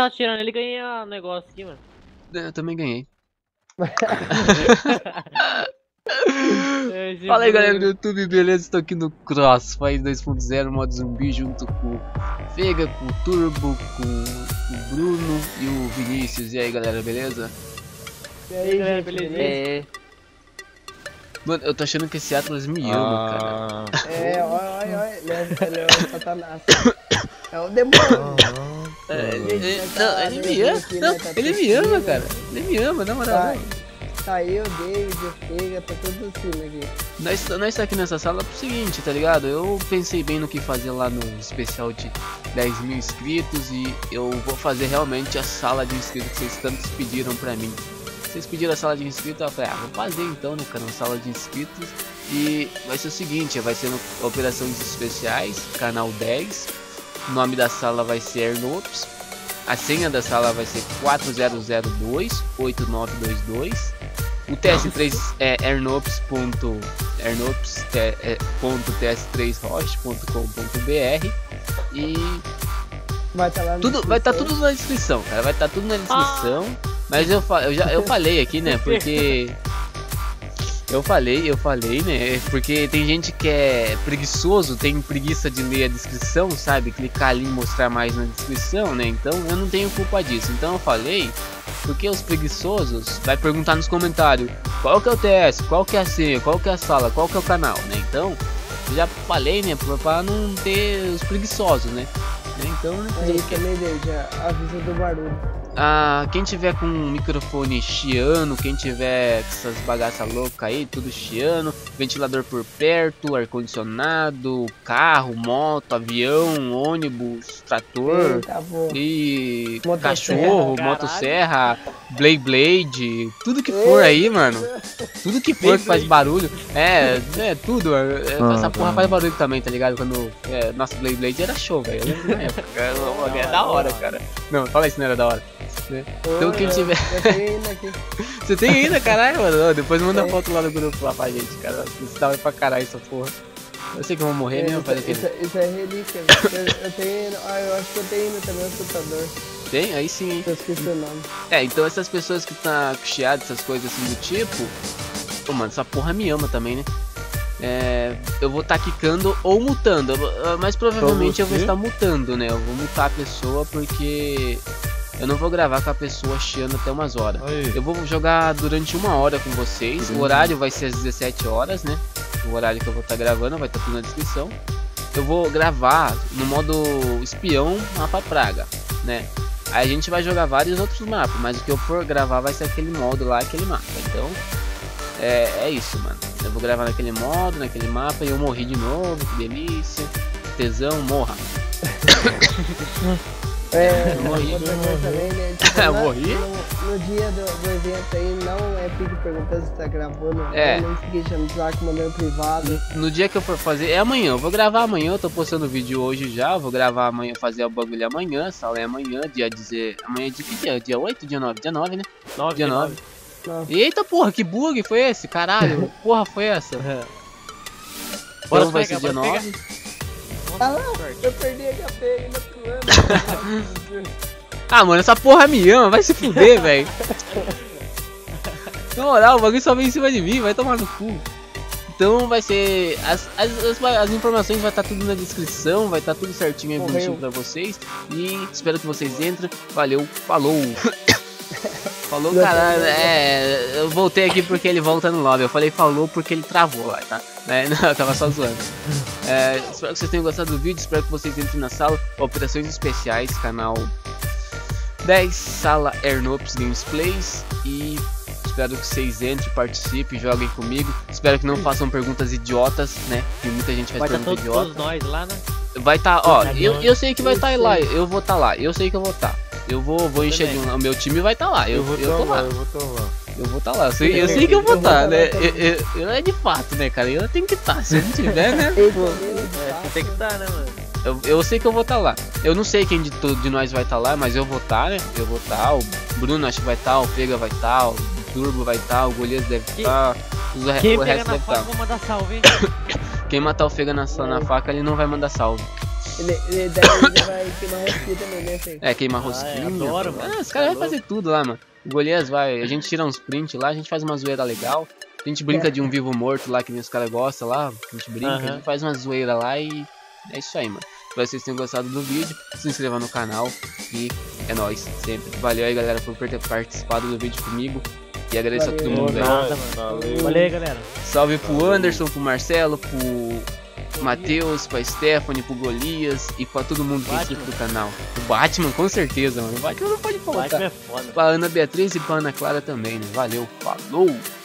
tá tirando, ele ganha um negócio aqui, mano. Eu também ganhei. Esse Fala aí, galera do bagulho. YouTube, beleza? Estou aqui no Crossfire 2.0 modo zumbi junto com o Vega, com o Turbo, com o Bruno e o Vinícius. E aí, galera, beleza? E aí, galera, gente, beleza? beleza? Mano, eu tô achando que esse Atlas me ama, cara. Olha, ele é o Satanás. É o demônio. Ele me ama, ele me ama, cara. Ele me ama, na moral. Tá aí o David, o Fega, tá tudo assim aqui. Nós tá aqui nessa sala pro seguinte, tá ligado? Eu pensei bem no que fazer lá no especial de 10 mil inscritos e eu vou fazer realmente a sala de inscritos que vocês tantos pediram pra mim. Vocês pediram a sala de inscritos, eu falei, vou fazer então, né, cara, uma sala de inscritos. E vai ser o seguinte, vai ser no Operações Especiais, canal 10. O nome da sala vai ser Ernopes. A senha da sala vai ser 4002-8922. O TS3 é ernopes.ts3roche.com.br e Vai estar lá no tudo vai estar tudo na descrição, cara, vai estar tudo na descrição. Mas eu falei aqui, né, porque eu falei, né, porque tem gente que é preguiçoso, tem preguiça de ler a descrição, sabe, clicar ali e mostrar mais na descrição, né, então eu não tenho culpa disso, então eu falei, porque os preguiçosos vai perguntar nos comentários, qual que é o TS, qual que é a senha, qual que é a sala, qual que é o canal, né, então, eu já falei, né, pra não ter os preguiçosos, né, então, Aí também, David, avisa do barulho. quem tiver com um microfone chiando, quem tiver com essas bagaças loucas aí, tudo chiando, ventilador por perto, ar-condicionado, carro, moto, avião, ônibus, trator, e cachorro, motosserra, blade, tudo que for aí, mano, tudo que for que faz barulho, tudo, essa porra faz barulho também, tá ligado? Quando, nossa, blade era show, velho, eu lembro na época, é da hora, cara, não, fala isso, não era da hora. Então quem tiver. Eu tenho ainda aqui. Você tem ainda, caralho, mano? Depois manda foto lá no grupo lá pra gente, cara. Isso dá pra caralho essa porra. Eu sei que eu vou morrer mesmo, fazer aquele. Isso é relíquia. Eu tenho. Eu acho que eu tenho ainda também o computador. Tem? Aí sim, hein? Eu esqueci o nome. Então essas pessoas que tá chiadas, essas coisas assim do tipo. Pô, mano, essa porra me ama também, né? Eu vou estar quicando ou mutando, mas provavelmente eu vou estar mutando, né? Eu vou mutar a pessoa porque eu não vou gravar com a pessoa chiando até umas horas. Eu vou jogar durante 1 hora com vocês. O horário vai ser às 17 horas, né? O horário que eu vou estar gravando vai estar tudo na descrição. Eu vou gravar no modo espião mapa praga, né? Aí a gente vai jogar vários outros mapas, mas o que eu for gravar vai ser aquele modo lá, aquele mapa. Então é isso, mano. Eu vou gravar naquele modo, naquele mapa e eu morri de novo, que delícia. Tesão, morra. Outra coisa também, né? Tipo, morri? No dia do evento aí, não fique perguntando se tá gravando. Não fique chamando de saco, mandando privado. No dia que eu for fazer, é amanhã. Eu vou gravar amanhã, eu tô postando o vídeo hoje já. Vou gravar amanhã, fazer o bagulho amanhã. A sala é amanhã, dia 10. Amanhã é de que dia? Dia 8? Dia 9? Dia 9, né? Dia 9. Eita porra, que bug foi esse? Caralho, porra foi essa? Bora, vai ser dia 9. Ah lá, eu perdi a HP ainda pulando. Mano, essa porra me ama, vai se fuder, velho. Na moral, o bagulho só vem em cima de mim, vai tomar no cu. Então vai ser. As informações vai estar tudo na descrição, vai estar tudo certinho aí bonitinho pra vocês. E espero que vocês entrem. Valeu, falou! Falou, caralho, eu voltei aqui porque ele volta no lobby. Eu falei falou porque ele travou lá, tá? Não, eu tava só zoando. Espero que vocês tenham gostado do vídeo. Espero que vocês entrem na sala Operações Especiais, canal 10, sala Ernopes Gamesplays. E espero que vocês entrem, participem, joguem comigo. Espero que não façam perguntas idiotas, né? Que muita gente faz perguntas idiotas. Todos nós lá, né? Vai estar, eu sei que vai estar lá. Eu vou estar lá, eu sei que eu vou estar. Eu vou encher de o meu time vai estar lá. Eu vou estar lá. Eu vou estar lá. Eu sei que eu vou estar, né? Eu é de fato, né, cara? Eu tenho que estar. Se eu não tiver, né? Tem que estar, né, mano? Eu sei que eu vou estar lá. Eu não sei quem de nós vai estar lá, mas eu vou estar, né? Eu vou estar. O Bruno acho que vai estar, o Pega vai estar, o Turbo vai estar, o Goleiro deve estar. Quem o pega resto na deve faca estar. vai mandar salve, hein? Quem matar o Fega na faca, ele não vai mandar salve. Ele vai queimar rosquinha também, né, Fê? É, queimar rosquinha. adoro, mano. Os caras vão fazer tudo lá, mano. O Golias vai, a gente tira uns prints lá, a gente faz uma zoeira legal. A gente brinca de um vivo morto lá, que nem os caras gostam lá. A gente brinca, a gente faz uma zoeira lá e é isso aí, mano. Espero que vocês tenham gostado do vídeo. Se inscreva no canal e é nóis, sempre. Valeu aí, galera, por ter participado do vídeo comigo. E agradeço a todo mundo aí. Nada, mano. Valeu aí, galera. Salve pro Anderson, pro Marcelo, pro Matheus, pra Stephanie, pro Golias e pra todo mundo que é inscrito no canal. O Batman, com certeza, mano. O Batman não pode faltar. Batman é foda. Pra Ana Beatriz e pra Ana Clara também, né? Valeu, falou!